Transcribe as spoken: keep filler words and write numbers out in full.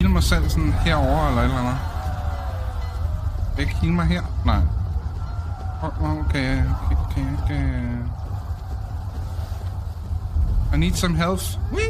heal mig selv sådan herover eller et eller andet? Kan jeg ikke heal mig her? Nej. Okay, okay, okay, okay. I need some health. Whee!